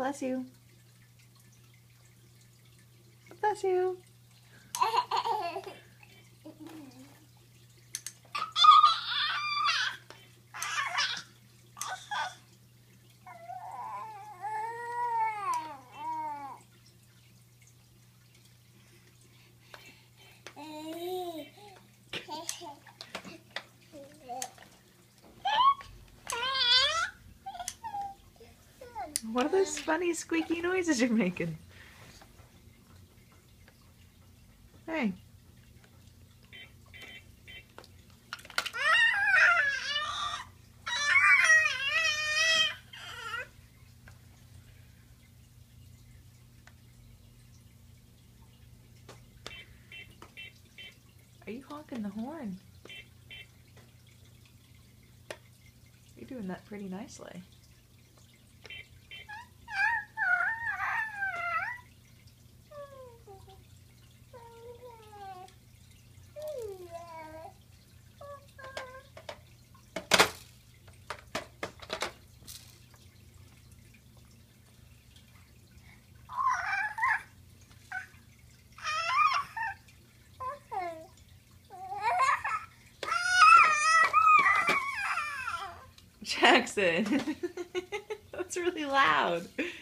Bless you. Bless you. What are those funny squeaky noises you're making? Hey. Are you honking the horn? You're doing that pretty nicely. Jackson, that's really loud.